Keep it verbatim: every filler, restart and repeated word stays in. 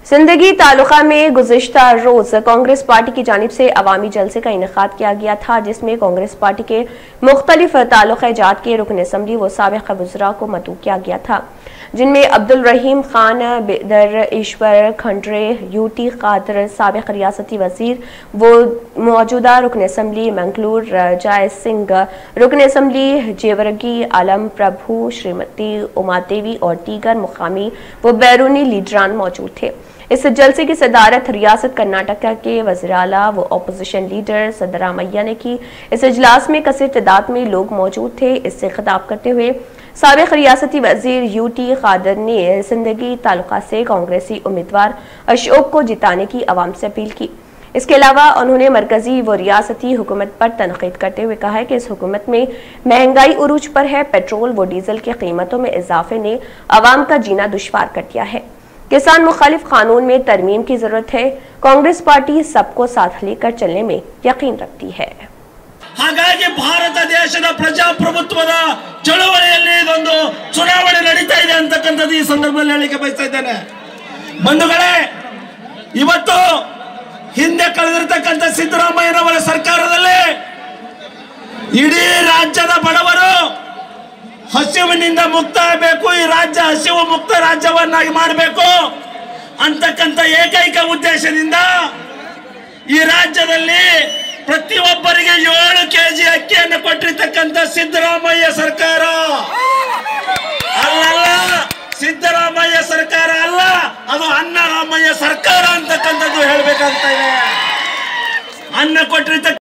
जिंदगी तालुका में गुज़िश्ता रोज कांग्रेस पार्टी की जानिब से अवामी जलसे का इनेकाद किया गया था, जिसमें कांग्रेस पार्टी के मुख्तलिफ ताल्लुक़ जात के रुकन असम्बली व साबिक़ वज़रा को मदऊ किया गया था, जिनमें अब्दुल रहीम खान बेदर, ईश्वर खंडरे, यूटी कादर, साबिक़ रियासती वज़ीर व मौजूदा रुकन असम्बली मंगलूर जय सिंह, रुकन असम्बली जेवरगी आलम प्रभु, श्रीमती उमा देवी और दीगर मुकामी व बैरूनी लीडरान मौजूद थे। इस जलसे की सदारत रियासत कर्नाटक के वज़ीर आला व अपोजिशन लीडर सिद्धरामैया ने की। इस इजलास में कसीर तादाद में लोग मौजूद थे। इससे खिताब करते हुए साबिक़ रियासती वज़ीर यूटी कादर ने जिंदगी तालुका से कांग्रेसी उम्मीदवार अशोक को जिताने की अवाम से अपील की। इसके अलावा उन्होंने मरकजी व रियासती हुकूमत पर तनकीद करते हुए कहा है कि इस हुकूमत में महंगाई उरूज पर है। पेट्रोल व डीजल की कीमतों में इजाफे ने अवाम का जीना दुश्वार कर दिया है। किसान मुखालिफ कानून में तरमीम की जरूरत है। कांग्रेस पार्टी सबको साथ लेकर चलने में यकीन रखती है। ಹಾಗಾಗಿ ಭಾರತ ದೇಶದ ಪ್ರಜಾಪ್ರಭುತ್ವದ ಚಳವಳಿಯಲ್ಲಿ ಇದೊಂದು ಚುನಾವಣೆ ನಡೀತಾ ಇದೆ ಅಂತಕ್ಕಂಥದ್ದು ಈ ಸಂದರ್ಭದಲ್ಲಿ ಹೇಳಿಕೆ ಬಯಸ್ತಾ ಇದ್ದೇನೆ। ಬಂಧುಗಳೇ, ಇವತ್ತು ಹಿಂದೆ ಕಳೆದಿರತಕ್ಕಂಥ ಸಿದ್ದರಾಮಯ್ಯನವರ ಸರ್ಕಾರದಲ್ಲಿ ಇಡೀ ರಾಜ್ಯದ ಬಡವರು ಹಸಿವಿನಿಂದ ಮುಕ್ತ ಆಗಬೇಕು, ಈ ರಾಜ್ಯ ಹಸಿವು ಮುಕ್ತ ರಾಜ್ಯವನ್ನಾಗಿ ಮಾಡಬೇಕು ಅಂತಕ್ಕಂಥ ಏಕೈಕ ಉದ್ದೇಶದಿಂದ ಈ ರಾಜ್ಯದಲ್ಲಿ ಪ್ರತಿಯೊಬ್ಬರಿಗೆ ಏಳು ಕೆಜಿ ಅಕ್ಕಿಯನ್ನು ಕೊಟ್ಟಿರತಕ್ಕಂಥ ಸಿದ್ದರಾಮಯ್ಯ ಸರ್ಕಾರ ಅಲ್ಲಲ್ಲ, ಸಿದ್ದರಾಮಯ್ಯ ಸರ್ಕಾರ ಅಲ್ಲ, ಅದು ಅನ್ನರಾಮಯ್ಯ ಸರ್ಕಾರ ಅಂತಕ್ಕಂಥದ್ದು ಹೇಳಬೇಕಾಗ್ತಾ ಇದೆ। ಅನ್ನ ಕೊಟ್ಟಿರತಕ್ಕ